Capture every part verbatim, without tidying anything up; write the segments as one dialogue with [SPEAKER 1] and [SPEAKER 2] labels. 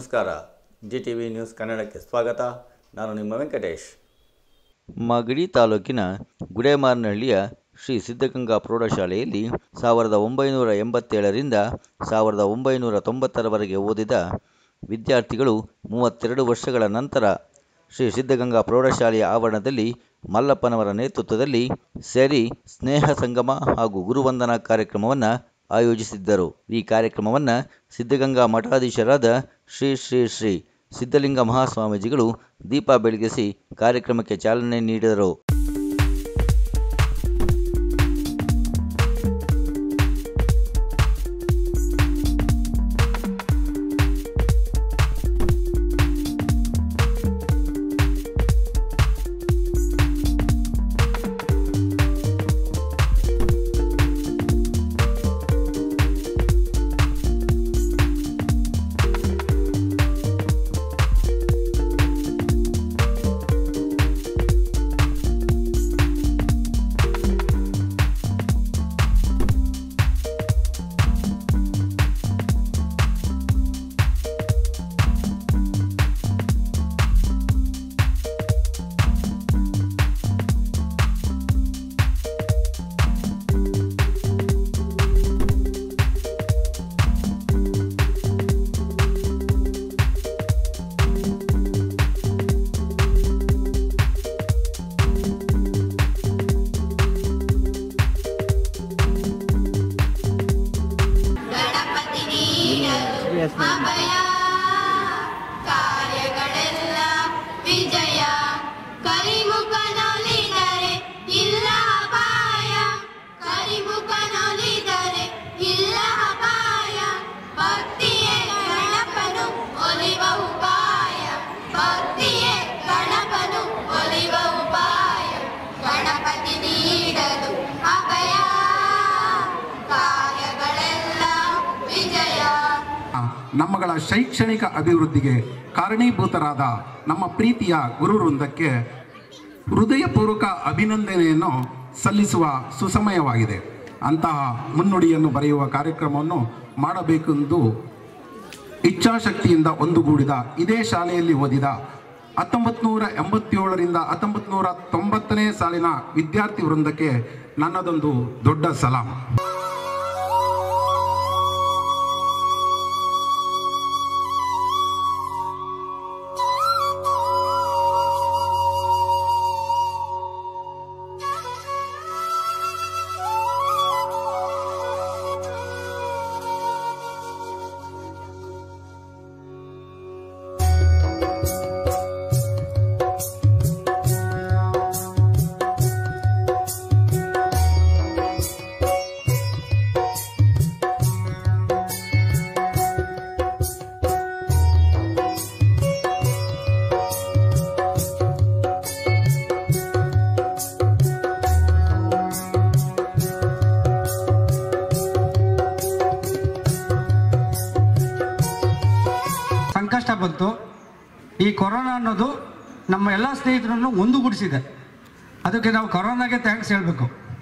[SPEAKER 1] ನಮಸ್ಕಾರ. G T V news ಕನ್ನಡಕ್ಕೆ ಸ್ವಾಗತ. ನಾನು ನಿಮ್ಮ ವೆಂಕಟೇಶ್. ಮಾಗಡಿ ತಾಲೂಕಿನ ಗುಡೇಮಾರನಹಳ್ಳಿಯ ಶ್ರೀ ಸಿದ್ಧಗಂಗಾ ಪ್ರೌಢಶಾಲೆಯಲ್ಲಿ ಸಾವಿರದ ಒಂಬೈನೂರ ಎಂಬತ್ತೇಳರಿಂದ ಸಾವಿರದ ಒಂಬೈನೂರ ತೊಂಬತ್ತರವರೆಗೆ ಓದಿದ ವಿದ್ಯಾರ್ಥಿಗಳು ಮೂವತ್ತೆರಡು ವರ್ಷಗಳ ನಂತರ ಶ್ರೀ ಸಿದ್ಧಗಂಗಾ ಪ್ರೌಢಶಾಲೆಯ ಆವರಣದಲ್ಲಿ ಮಲ್ಲಪ್ಪನವರ ನೇತೃತ್ವದಲ್ಲಿ ಸೇರಿ ಸ್ನೇಹ ಸಂಗಮ ಹಾಗೂ ಗುರುವಂದನಾ ಕಾರ್ಯಕ್ರಮವನ್ನು ಆಯೋಜಿಸಿದ್ದರು. ಈ ಕಾರ್ಯಕ್ರಮವನ್ನು ಸಿದ್ಧಗಂಗಾ ಮಠಾಧೀಶರಾದ ಶ್ರೀ ಶ್ರೀ ಶ್ರೀ ಸಿದ್ಧಲಿಂಗ ಮಹಾಸ್ವಾಮೀಜಿಗಳು ದೀಪ ಬೆಳಗಿಸಿ ಕಾರ್ಯಕ್ರಮಕ್ಕೆ ಚಾಲನೆ ನೀಡಿದರು.
[SPEAKER 2] ಅಭಯ ಕಾರ್ಯಗಳೆಲ್ಲ ವಿಜಯ ಕರಿಮುಖನೊಲಿದರೆ ಇಲ್ಲ ಅಪಾಯ ಕರಿಮುಖನೊಲಿದರೆ ಇಲ್ಲ ಅಪಾಯ ಭಕ್ತಿಯೇ ಗಣಪನು ಒಲಿವ ಉಪಾಯ ಭಕ್ತಿಯೇ ಗಣಪನು ಒಲಿವ ಉಪಾಯ ಗಣಪತಿ ನೀಡಲು ಅಭಯ ಕಾರ್ಯಗಳೆಲ್ಲ ವಿಜಯ.
[SPEAKER 3] ನಮ್ಮಗಳ ಶೈಕ್ಷಣಿಕ ಅಭಿವೃದ್ಧಿಗೆ ಕಾರಣೀಭೂತರಾದ ನಮ್ಮ ಪ್ರೀತಿಯ ಗುರುವೃಂದಕ್ಕೆ ಹೃದಯಪೂರ್ವಕ ಅಭಿನಂದನೆಯನ್ನು ಸಲ್ಲಿಸುವ ಸುಸಮಯವಾಗಿದೆ. ಅಂತಹ ಮುನ್ನುಡಿಯನ್ನು ಬರೆಯುವ ಕಾರ್ಯಕ್ರಮವನ್ನು ಮಾಡಬೇಕೆಂದು ಇಚ್ಛಾಶಕ್ತಿಯಿಂದ ಒಂದುಗೂಡಿದ ಇದೇ ಶಾಲೆಯಲ್ಲಿ ಓದಿದ ಹತ್ತೊಂಬತ್ತು ನೂರ ಎಂಬತ್ತೇಳರಿಂದ ಹತ್ತೊಂಬತ್ತು ನೂರ ತೊಂಬತ್ತನೇ ಸಾಲಿನ ವಿದ್ಯಾರ್ಥಿ ವೃಂದಕ್ಕೆ ನನ್ನದೊಂದು ದೊಡ್ಡ ಸಲಾಂ.
[SPEAKER 4] ಸಂಕಷ್ಟ ಬಂತು. ಈ ಕೊರೋನಾ ಅನ್ನೋದು ನಮ್ಮ ಎಲ್ಲ ಸ್ನೇಹಿತರನ್ನು ಒಂದುಗೂಡಿಸಿದೆ. ಅದಕ್ಕೆ ನಾವು ಕೊರೋನಾಗೆ ಥ್ಯಾಂಕ್ಸ್ ಹೇಳಬೇಕು.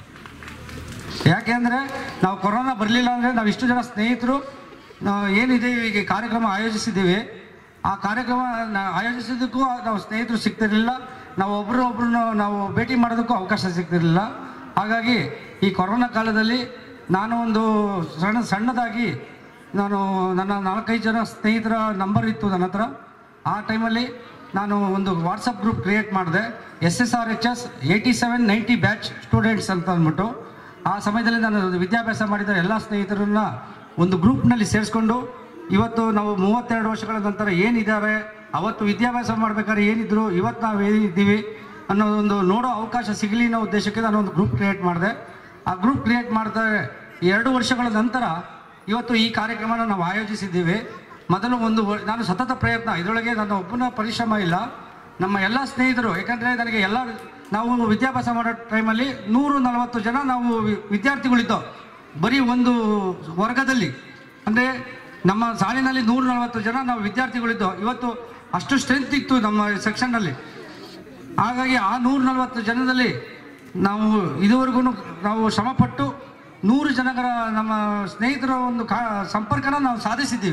[SPEAKER 4] ಯಾಕೆಂದರೆ ನಾವು ಕೊರೋನಾ ಬರಲಿಲ್ಲ ಅಂದರೆ ನಾವು ಇಷ್ಟು ಜನ ಸ್ನೇಹಿತರು ಏನಿದೆ ಈಗ ಕಾರ್ಯಕ್ರಮ ಆಯೋಜಿಸಿದ್ದೀವಿ, ಆ ಕಾರ್ಯಕ್ರಮ ಆಯೋಜಿಸೋದಕ್ಕೂ ನಾವು ಸ್ನೇಹಿತರು ಸಿಗ್ತಿರಲಿಲ್ಲ, ನಾವು ಒಬ್ಬರು ಒಬ್ಬರನ್ನು ನಾವು ಭೇಟಿ ಮಾಡೋದಕ್ಕೂ ಅವಕಾಶ ಸಿಗ್ತಿರಲಿಲ್ಲ. ಹಾಗಾಗಿ ಈ ಕೊರೋನಾ ಕಾಲದಲ್ಲಿ ನಾನು ಒಂದು ಸಣ್ಣ ಸಣ್ಣದಾಗಿ ನಾನು ನನ್ನ ನಾಲ್ಕೈದು ಜನ ಸ್ನೇಹಿತರ ನಂಬರ್ ಇತ್ತು ನನ್ನ ಹತ್ರ. ಆ ಟೈಮಲ್ಲಿ ನಾನು ಒಂದು ವಾಟ್ಸಪ್ ಗ್ರೂಪ್ ಕ್ರಿಯೇಟ್ ಮಾಡಿದೆ, S S R H S eighty seven ninety batch students ಅಂತ ಅಂದ್ಬಿಟ್ಟು. ಆ ಸಮಯದಲ್ಲಿ ನಾನು ವಿದ್ಯಾಭ್ಯಾಸ ಮಾಡಿದ ಎಲ್ಲ ಸ್ನೇಹಿತರನ್ನ ಒಂದು ಗ್ರೂಪ್ನಲ್ಲಿ ಸೇರಿಸ್ಕೊಂಡು ಇವತ್ತು ನಾವು ಮೂವತ್ತೆರಡು ವರ್ಷಗಳ ನಂತರ ಏನಿದ್ದಾರೆ, ಅವತ್ತು ವಿದ್ಯಾಭ್ಯಾಸ ಮಾಡಬೇಕಾದ್ರೆ ಏನಿದ್ರು, ಇವತ್ತು ನಾವು ಏನಿದ್ದೀವಿ ಅನ್ನೋದೊಂದು ನೋಡೋ ಅವಕಾಶ ಸಿಗಲಿ ಅನ್ನೋ ಉದ್ದೇಶಕ್ಕೆ ನಾನು ಒಂದು ಗ್ರೂಪ್ ಕ್ರಿಯೇಟ್ ಮಾಡಿದೆ. ಆ ಗ್ರೂಪ್ ಕ್ರಿಯೇಟ್ ಮಾಡಿದ ಎರಡು ವರ್ಷಗಳ ನಂತರ ಇವತ್ತು ಈ ಕಾರ್ಯಕ್ರಮನ ನಾವು ಆಯೋಜಿಸಿದ್ದೀವಿ. ಮೊದಲು ಒಂದು ನಾನು ಸತತ ಪ್ರಯತ್ನ, ಇದರೊಳಗೆ ನನ್ನ ಒಬ್ಬನ ಪರಿಶ್ರಮ ಇಲ್ಲ, ನಮ್ಮ ಎಲ್ಲ ಸ್ನೇಹಿತರು. ಯಾಕಂದರೆ ನನಗೆ ಎಲ್ಲ ನಾವು ವಿದ್ಯಾಭ್ಯಾಸ ಮಾಡೋ ಟೈಮಲ್ಲಿ ನೂರು ನಲವತ್ತು ಜನ ನಾವು ವಿದ್ಯಾರ್ಥಿಗಳಿದ್ದೋ ಬರೀ ಒಂದು ವರ್ಗದಲ್ಲಿ. ಅಂದರೆ ನಮ್ಮ ಸಾಲಿನಲ್ಲಿ ನೂರ ನಲವತ್ತು ಜನ ನಾವು ವಿದ್ಯಾರ್ಥಿಗಳಿದ್ದೋ. ಇವತ್ತು ಅಷ್ಟು ಸ್ಟ್ರೆಂತ್ ಇತ್ತು ನಮ್ಮ ಸೆಕ್ಷನ್ನಲ್ಲಿ. ಹಾಗಾಗಿ ಆ ನೂರ ನಲವತ್ತು ಜನದಲ್ಲಿ ನಾವು ಇದುವರೆಗೂ ನಾವು ಶ್ರಮಪಟ್ಟು ನೂರು ಜನಗಳ ನಮ್ಮ ಸ್ನೇಹಿತರ ಒಂದು ಕಾ ಸಂಪರ್ಕನ ನಾವು ಸಾಧಿಸಿದ್ದೀವಿ.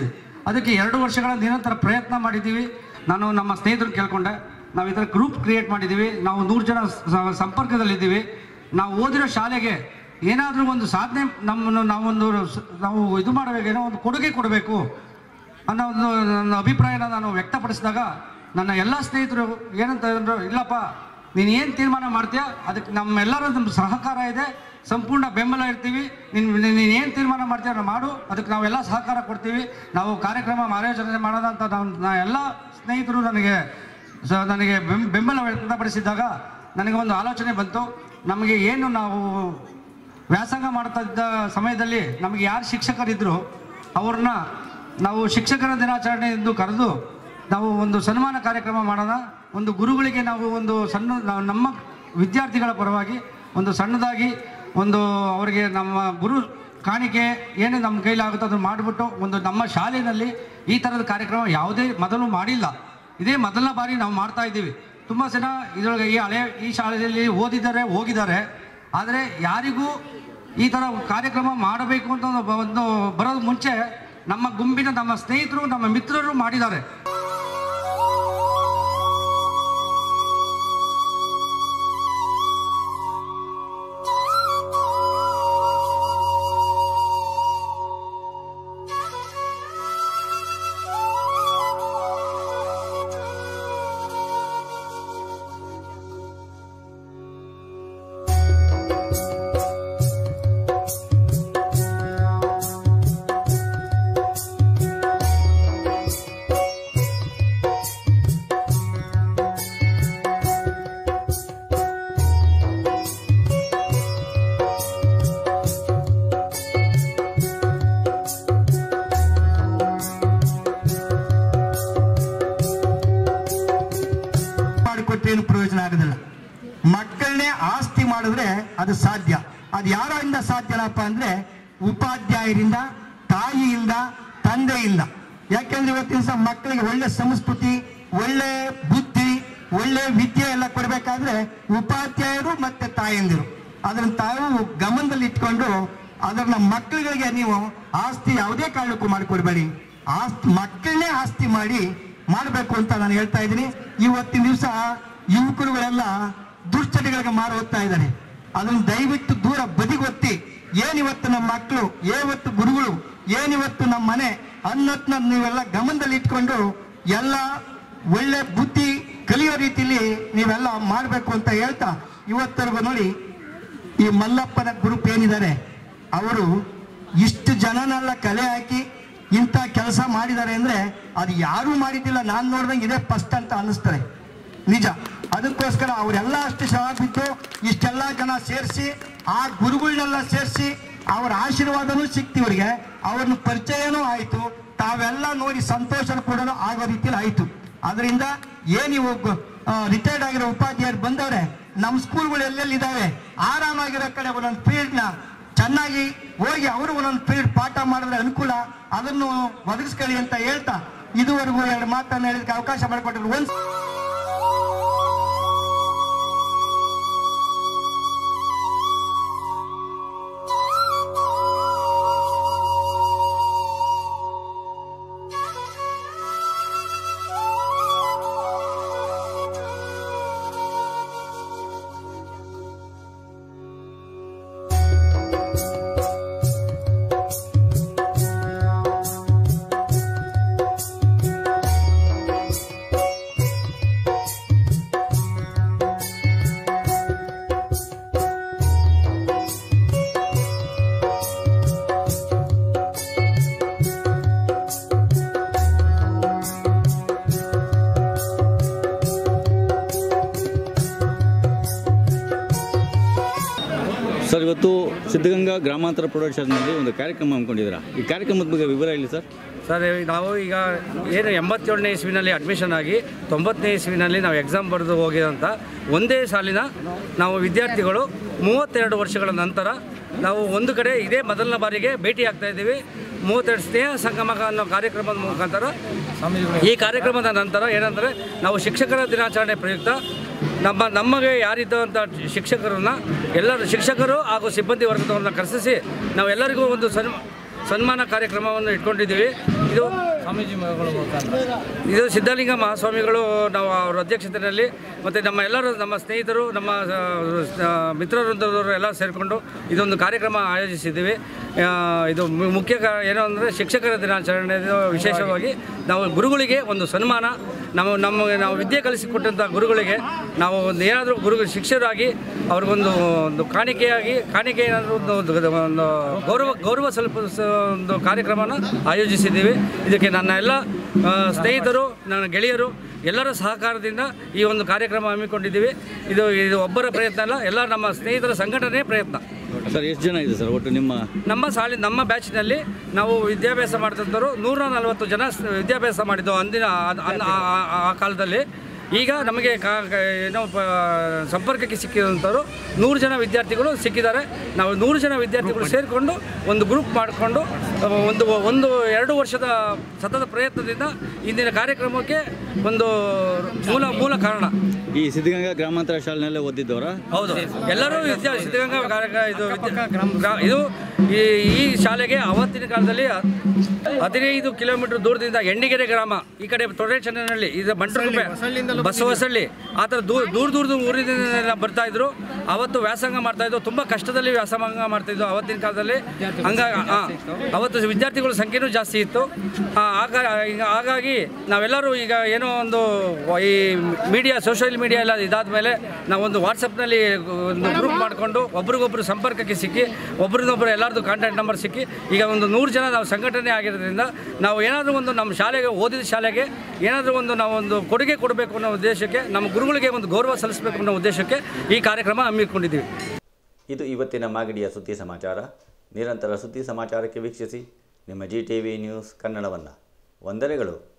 [SPEAKER 4] ಅದಕ್ಕೆ ಎರಡು ವರ್ಷಗಳ ನಿರಂತರ ಪ್ರಯತ್ನ ಮಾಡಿದ್ದೀವಿ. ನಾನು ನಮ್ಮ ಸ್ನೇಹಿತರು ಕೇಳ್ಕೊಂಡೆ, ನಾವು ಇದರ ಗ್ರೂಪ್ ಕ್ರಿಯೇಟ್ ಮಾಡಿದ್ದೀವಿ, ನಾವು ನೂರು ಜನ ಸಂಪರ್ಕದಲ್ಲಿದ್ದೀವಿ. ನಾವು ಓದಿರೋ ಶಾಲೆಗೆ ಏನಾದರೂ ಒಂದು ಸಾಧನೆ ನಮ್ಮನ್ನು ನಾವೊಂದು ನಾವು ಇದು ಮಾಡಬೇಕು, ಏನೋ ಒಂದು ಕೊಡುಗೆ ಕೊಡಬೇಕು ಅನ್ನೋ ಒಂದು ನನ್ನ ಅಭಿಪ್ರಾಯನ ನಾನು ವ್ಯಕ್ತಪಡಿಸಿದಾಗ ನನ್ನ ಎಲ್ಲ ಸ್ನೇಹಿತರು ಏನಂತ ಅಂದರು, ಇಲ್ಲಪ್ಪ ನೀನು ಏನು ತೀರ್ಮಾನ ಮಾಡ್ತೀಯ ಅದಕ್ಕೆ ನಮ್ಮೆಲ್ಲರ ನಮ್ಮ ಸಹಕಾರ ಇದೆ, ಸಂಪೂರ್ಣ ಬೆಂಬಲ ಇರ್ತೀವಿ. ನೀನು ನೀನು ಏನು ತೀರ್ಮಾನ ಮಾಡ್ತೀಯ ನಾವು ಮಾಡು, ಅದಕ್ಕೆ ನಾವೆಲ್ಲ ಸಹಕಾರ ಕೊಡ್ತೀವಿ, ನಾವು ಕಾರ್ಯಕ್ರಮ ಆಯೋಜನೆ ಮಾಡೋಣ ಅಂತ ನಾವು ನಾ ಎಲ್ಲ ಸ್ನೇಹಿತರು ನನಗೆ ಸ ನನಗೆ ಬೆಂಬಲ ವ್ಯಕ್ತಪಡಿಸಿದಾಗ ನನಗೆ ಒಂದು ಆಲೋಚನೆ ಬಂತು. ನಮಗೆ ಏನು ನಾವು ವ್ಯಾಸಂಗ ಮಾಡ್ತಾ ಇದ್ದ ಸಮಯದಲ್ಲಿ ನಮಗೆ ಯಾರು ಶಿಕ್ಷಕರಿದ್ದರು ಅವ್ರನ್ನ ನಾವು ಶಿಕ್ಷಕರ ದಿನಾಚರಣೆ ಎಂದು ಕರೆದು ನಾವು ಒಂದು ಸನ್ಮಾನ ಕಾರ್ಯಕ್ರಮ ಮಾಡೋಣ. ಒಂದು ಗುರುಗಳಿಗೆ ನಾವು ಒಂದು ಸಣ್ಣ ನಮ್ಮ ವಿದ್ಯಾರ್ಥಿಗಳ ಪರವಾಗಿ ಒಂದು ಸಣ್ಣದಾಗಿ ಒಂದು ಅವರಿಗೆ ನಮ್ಮ ಗುರು ಕಾಣಿಕೆ ಏನು ನಮ್ಮ ಕೈಲಾಗುತ್ತೋ ಅದನ್ನು ಮಾಡಿಬಿಟ್ಟು ಒಂದು ನಮ್ಮ ಶಾಲೆಯಲ್ಲಿ ಈ ಥರದ ಕಾರ್ಯಕ್ರಮ ಯಾವುದೇ ಮೊದಲು ಮಾಡಿಲ್ಲ, ಇದೇ ಮೊದಲನೇ ಬಾರಿ ನಾವು ಮಾಡ್ತಾ ಇದ್ದೀವಿ. ತುಂಬ ಜನ ಇದರೊಳಗೆ ಈ ಹಳೆ ಈ ಶಾಲೆಯಲ್ಲಿ ಓದಿದ್ದಾರೆ ಹೋಗಿದ್ದಾರೆ, ಆದರೆ ಯಾರಿಗೂ ಈ ಥರ ಕಾರ್ಯಕ್ರಮ ಮಾಡಬೇಕು ಅಂತ ಒಂದು ಬರೋದು ಮುಂಚೆ ನಮ್ಮ ಗುಂಪಿನ ನಮ್ಮ ಸ್ನೇಹಿತರು ನಮ್ಮ ಮಿತ್ರರು ಮಾಡಿದ್ದಾರೆ.
[SPEAKER 5] ಏನು ಪ್ರಯೋಜನ ಆಗೋದಿಲ್ಲ. ಮಕ್ಕಳನ್ನೇ ಆಸ್ತಿ ಮಾಡಿದ್ರೆ ಅದು ಸಾಧ್ಯ. ಅದು ಯಾರಿಂದ ಸಾಧ್ಯನಪ್ಪ ಅಂದ್ರೆ ಉಪಾಧ್ಯಾಯರಿಂದ, ತಾಯಿಯಿಂದ, ತಂದೆಯಿಂದ. ಯಾಕೆಂದ್ರೆ ಇವತ್ತಿನ ಸಹ ಮಕ್ಕಳಿಗೆ ಒಳ್ಳೆ ಸಂಸ್ಕೃತಿ, ಒಳ್ಳೆ ಬುದ್ಧಿ, ಒಳ್ಳೆ ವಿದ್ಯೆ ಎಲ್ಲ ಕೊಡ್ಬೇಕಾದ್ರೆ ಉಪಾಧ್ಯಾಯರು ಮತ್ತೆ ತಾಯಂದಿರು ಅದನ್ನ ತಾವು ಗಮನದಲ್ಲಿ ಇಟ್ಕೊಂಡು ಅದನ್ನ ಮಕ್ಕಳಿಗೆ ನೀವು ಆಸ್ತಿ ಯಾವುದೇ ಕಾರಣಕ್ಕೂ ಮಾಡಿಕೊಡ್ಬೇಡಿ, ಆಸ್ತಿ ಮಕ್ಕಳನ್ನೇ ಆಸ್ತಿ ಮಾಡಿ ಮಾಡಬೇಕು ಅಂತ ನಾನು ಹೇಳ್ತಾ ಇದ್ದೀನಿ. ಇವತ್ತಿನ ದಿವಸ ಯುವಕರುಗಳೆಲ್ಲ ದುಶ್ಚಟಗಳಿಗೆ ಮಾರು ಹೋಗ್ತಾ ಇದ್ದಾರೆ. ಅದನ್ನು ದಯವಿಟ್ಟು ದೂರ ಬದಿಗೊತ್ತಿ ಏನಿವತ್ತು ನಮ್ಮ ಮಕ್ಕಳು, ಏವತ್ತು ಗುರುಗಳು, ಏನಿವತ್ತು ನಮ್ಮ ಮನೆ ಅನ್ನೋದನ್ನ ನೀವೆಲ್ಲ ಗಮನದಲ್ಲಿ ಇಟ್ಕೊಂಡು ಎಲ್ಲ ಒಳ್ಳೆ ಬುದ್ಧಿ ಕಲಿಯೋ ರೀತಿಯಲ್ಲಿ ನೀವೆಲ್ಲ ಮಾಡಬೇಕು ಅಂತ ಹೇಳ್ತಾ, ಇವತ್ತರೆಗೂ ನೋಡಿ ಈ ಮಲ್ಲಪ್ಪನ ಗ್ರೂಪ್ ಏನಿದ್ದಾರೆ ಅವರು ಇಷ್ಟು ಜನನೆಲ್ಲ ಕಲೆ ಹಾಕಿ ಇಂಥ ಕೆಲಸ ಮಾಡಿದ್ದಾರೆ ಅಂದ್ರೆ ಅದು ಯಾರೂ ಮಾಡಿದ್ದಿಲ್ಲ. ನಾನು ನೋಡ್ದಂಗೆ ಇದೇ ಫಸ್ಟ್ ಅಂತ ಅನ್ನಿಸ್ತಾರೆ ನಿಜ. ಅದಕ್ಕೋಸ್ಕರ ಅವರೆಲ್ಲ ಅಷ್ಟು ಶ್ರಮ ಬಿದ್ದು ಇಷ್ಟೆಲ್ಲ ಜನ ಸೇರಿಸಿ ಆ ಗುರುಗಳನ್ನೆಲ್ಲ ಸೇರಿಸಿ ಅವರ ಆಶೀರ್ವಾದನೂ ಸಿಕ್ತಿವ್ರಿಗೆ, ಅವ್ರನ್ನ ಪರಿಚಯನೂ ಆಯಿತು, ತಾವೆಲ್ಲ ನೋಡಿ ಸಂತೋಷ ಕೂಡ ಆಗೋ ರೀತಿಯಲ್ಲಿ ಆಯಿತು. ಅದರಿಂದ ಏನಿವು ರಿಟೈರ್ಡ್ ಆಗಿರೋ ಉಪಾಧ್ಯಾಯರು ಬಂದವ್ರೆ, ನಮ್ಮ ಸ್ಕೂಲ್ಗಳು ಎಲ್ಲೆಲ್ಲಿದ್ದಾವೆ ಆರಾಮಾಗಿರೋ ಕಡೆ ಒಂದೊಂದು ಫೀಲ್ಡ್ನ ಚೆನ್ನಾಗಿ ಹೋಗಿ ಅವರು ಒಂದೊಂದು ಪೀರಿಯಡ್ ಪಾಠ ಮಾಡಿದ್ರೆ ಅನುಕೂಲ, ಅದನ್ನು ಒದಗಿಸ್ಕೊಳ್ಳಿ ಅಂತ ಹೇಳ್ತಾ ಇದುವರೆಗೂ ಎರಡು ಮಾತನ್ನು ಹೇಳಿದಕ್ಕೆ ಅವಕಾಶ ಮಾಡಿಕೊಟ್ಟಿದ್ರು. ಒಂದು
[SPEAKER 6] ಸರ್, ಇವತ್ತು ಸಿದ್ಧಗಂಗಾ ಗ್ರಾಮಾಂತರ ಪ್ರೌಢಶಾಲೆಯಲ್ಲಿ ಒಂದು ಕಾರ್ಯಕ್ರಮ ಹಮ್ಮಿಕೊಂಡಿದ್ದೀರಾ. ಈ ಕಾರ್ಯಕ್ರಮದ ಬಗ್ಗೆ ವಿವರ ಹೇಳಿ ಸರ್.
[SPEAKER 4] ಸರ್, ನಾವು ಈಗ ಏನು ಎಂಬತ್ತೇಳನೇ ಇಸ್ವಿನಲ್ಲಿ ಅಡ್ಮಿಷನ್ ಆಗಿ ತೊಂಬತ್ತನೇ ಇಸ್ವಿನಲ್ಲಿ ನಾವು ಎಕ್ಸಾಮ್ ಬರೆದು ಹೋಗಿದಂಥ ಒಂದೇ ಸಾಲಿನ ನಾವು ವಿದ್ಯಾರ್ಥಿಗಳು ಮೂವತ್ತೆರಡು ವರ್ಷಗಳ ನಂತರ ನಾವು ಒಂದು ಕಡೆ ಇದೇ ಮೊದಲನೇ ಬಾರಿಗೆ ಭೇಟಿ ಆಗ್ತಾ ಇದ್ದೀವಿ. ಮೂವತ್ತೆರಡು ಸ್ನೇಹ ಸಂಗಮ ಅನ್ನೋ ಕಾರ್ಯಕ್ರಮದ ಮುಖಾಂತರ ಈ ಕಾರ್ಯಕ್ರಮದ ನಂತರ ಏನಂದರೆ ನಾವು ಶಿಕ್ಷಕರ ದಿನಾಚರಣೆ ಪ್ರಯುಕ್ತ ನಮ್ಮ ನಮಗೆ ಯಾರಿದ್ದಂಥ ಶಿಕ್ಷಕರನ್ನ ಎಲ್ಲರೂ ಶಿಕ್ಷಕರು ಹಾಗೂ ಸಿಬ್ಬಂದಿ ವರ್ಗದವ್ರನ್ನ ಕರೆಸಿಸಿ ನಾವೆಲ್ಲರಿಗೂ ಒಂದು ಸನ್ ಸನ್ಮಾನ ಕಾರ್ಯಕ್ರಮವನ್ನು ಇಟ್ಕೊಂಡಿದ್ದೀವಿ. ಇದು ಇದು ಸಿದ್ಧಲಿಂಗ ಮಹಾಸ್ವಾಮಿಗಳು ನಾವು ಅವರ ಅಧ್ಯಕ್ಷತೆಯಲ್ಲಿ ಮತ್ತು ನಮ್ಮ ಎಲ್ಲರೂ ನಮ್ಮ ಸ್ನೇಹಿತರು ನಮ್ಮ ಮಿತ್ರವೃಂದದವರು ಎಲ್ಲ ಸೇರಿಕೊಂಡು ಇದೊಂದು ಕಾರ್ಯಕ್ರಮ ಆಯೋಜಿಸಿದ್ದೀವಿ. ಇದು ಮುಖ್ಯ ಏನು ಅಂದರೆ ಶಿಕ್ಷಕರ ದಿನಾಚರಣೆ ವಿಶೇಷವಾಗಿ ನಾವು ಗುರುಗಳಿಗೆ ಒಂದು ಸನ್ಮಾನ, ನಾವು ನಮಗೆ ನಾವು ವಿದ್ಯೆ ಕಲಿಸಿಕೊಟ್ಟಂಥ ಗುರುಗಳಿಗೆ ನಾವು ಒಂದು ಏನಾದರೂ ಗುರು ಶಿಕ್ಷಕರಾಗಿ ಅವ್ರಿಗೊಂದು ಒಂದು ಕಾಣಿಕೆಯಾಗಿ ಕಾಣಿಕೆ ಏನಾದರೂ ಒಂದು ಒಂದು ಗೌರವ ಗೌರವ ಸ್ವಲ್ಪ ಒಂದು ಕಾರ್ಯಕ್ರಮನ ಆಯೋಜಿಸಿದ್ದೀವಿ. ಇದಕ್ಕೆ ನನ್ನ ಎಲ್ಲ ಸ್ನೇಹಿತರು, ನನ್ನ ಗೆಳೆಯರು ಎಲ್ಲರ ಸಹಕಾರದಿಂದ ಈ ಒಂದು ಕಾರ್ಯಕ್ರಮ ಹಮ್ಮಿಕೊಂಡಿದ್ದೀವಿ. ಇದು ಇದು ಒಬ್ಬರ ಪ್ರಯತ್ನ ಅಲ್ಲ, ಎಲ್ಲ ನಮ್ಮ ಸ್ನೇಹಿತರ ಸಂಘಟನೆ ಪ್ರಯತ್ನ.
[SPEAKER 6] ಸರ್ ಎಷ್ಟು ಜನ ಇದೆ ಸರ್ ಒಟ್ಟು ನಿಮ್ಮ
[SPEAKER 4] ನಮ್ಮ ಸಾಲಿ ನಮ್ಮ ಬ್ಯಾಚ್ನಲ್ಲಿ ನಾವು ವಿದ್ಯಾಭ್ಯಾಸ ಮಾಡ್ತಿದ್ದವರು ನೂರ ನಲವತ್ತು ಜನ ವಿದ್ಯಾಭ್ಯಾಸ ಮಾಡಿದ್ದು ಅಂದಿನ ಆ ಕಾಲದಲ್ಲಿ. ಈಗ ನಮಗೆ ಕಾ ಏನೋ ಸಂಪರ್ಕಕ್ಕೆ ಸಿಕ್ಕಿದಂಥವ್ರು ನೂರು ಜನ ವಿದ್ಯಾರ್ಥಿಗಳು ಸಿಕ್ಕಿದ್ದಾರೆ. ನಾವು ನೂರು ಜನ ವಿದ್ಯಾರ್ಥಿಗಳು ಸೇರಿಕೊಂಡು ಒಂದು ಗ್ರೂಪ್ ಮಾಡಿಕೊಂಡು ಒಂದು ಒಂದು ಎರಡು ವರ್ಷದ ಸತತ ಪ್ರಯತ್ನದಿಂದ ಇಂದಿನ ಕಾರ್ಯಕ್ರಮಕ್ಕೆ ಒಂದು ಮೂಲ ಮೂಲ ಕಾರಣ.
[SPEAKER 6] ಈ ಸಿದ್ಧಗಂಗಾ ಗ್ರಾಮಾಂತರ ಶಾಲೆನಲ್ಲೇ ಓದಿದ್ದವರ?
[SPEAKER 4] ಹೌದು, ಎಲ್ಲರೂ ವಿದ್ಯಾ ಸಿದ್ಧಗಂಗಾ ಇದು ಇದು ಈ ಈ ಶಾಲೆಗೆ ಅವತ್ತಿನ ಕಾಲದಲ್ಲಿ ಹದಿನೈದು ಕಿಲೋಮೀಟರ್ ದೂರದಿಂದ ಎಂಡಿಗೆರೆ ಗ್ರಾಮ, ಈ ಕಡೆ ತೊಡೆಚನ್ನಹಳ್ಳಿ, ಇದು ಬಂಟ್ರಗುಪ್ಪೆ, ಬಸವಸಳ್ಳಿ, ಆ ಥರ ದೂರ ದೂರ ದೂರದ ಊರಿನಿಂದ ಬರ್ತಾ ಇದ್ರು. ಅವತ್ತು ವ್ಯಾಸಂಗ ಮಾಡ್ತಾ ಇದ್ರು, ತುಂಬ ಕಷ್ಟದಲ್ಲಿ ವ್ಯಾಸಂಗ ಮಾಡ್ತಾಯಿದ್ರು ಅವತ್ತಿನ ಕಾಲದಲ್ಲಿ. ಹಂಗಾಗಿ ಅವತ್ತು ವಿದ್ಯಾರ್ಥಿಗಳ ಸಂಖ್ಯೆನೂ ಜಾಸ್ತಿ ಇತ್ತು. ಹಾಗಾಗಿ ನಾವೆಲ್ಲರೂ ಈಗ ಏನೋ ಒಂದು ಈ ಮೀಡಿಯಾ ಸೋಷಿಯಲ್ ಮೀಡಿಯಾ ಎಲ್ಲ ಇದಾದ ಮೇಲೆ ನಾವೊಂದು ವಾಟ್ಸಪ್ನಲ್ಲಿ ಒಂದು ಗ್ರೂಪ್ ಮಾಡಿಕೊಂಡು ಒಬ್ರಿಗೊಬ್ರು ಸಂಪರ್ಕಕ್ಕೆ ಸಿಕ್ಕಿ ಒಬ್ರನ್ನೊಬ್ರು ಎಲ್ಲರದ್ದು ಕಾಂಟ್ಯಾಕ್ಟ್ ನಂಬರ್ ಸಿಕ್ಕಿ ಈಗ ಒಂದು ನೂರು ಜನ ನಾವು ಸಂಘಟನೆ ಆಗಿರೋದ್ರಿಂದ ನಾವು ಏನಾದರೂ ಒಂದು ನಮ್ಮ ಶಾಲೆಗೆ ಓದಿದ ಶಾಲೆಗೆ ಏನಾದರೂ ಒಂದು ನಾವು ಒಂದು ಕೊಡುಗೆ ಕೊಡಬೇಕು ಅನ್ನೋ ಉದ್ದೇಶಕ್ಕೆ, ನಮ್ಮ ಗುರುಗಳಿಗೆ ಒಂದು ಗೌರವ ಸಲ್ಲಿಸಬೇಕು ಅನ್ನೋ ಉದ್ದೇಶಕ್ಕೆ ಈ ಕಾರ್ಯಕ್ರಮ ಹಮ್ಮಿಕೊಂಡಿದ್ದೀವಿ.
[SPEAKER 1] ಇದು ಇವತ್ತಿನ ಮಾಗಡಿಯ ಸುದ್ದಿ ಸಮಾಚಾರ. ನಿರಂತರ ಸುದ್ದಿ ಸಮಾಚಾರಕ್ಕೆ ವೀಕ್ಷಿಸಿ ನಿಮ್ಮ ಜಿ ಟಿ ವಿ ನ್ಯೂಸ್ ಕನ್ನಡವನ್ನು. ವಂದನೆಗಳು.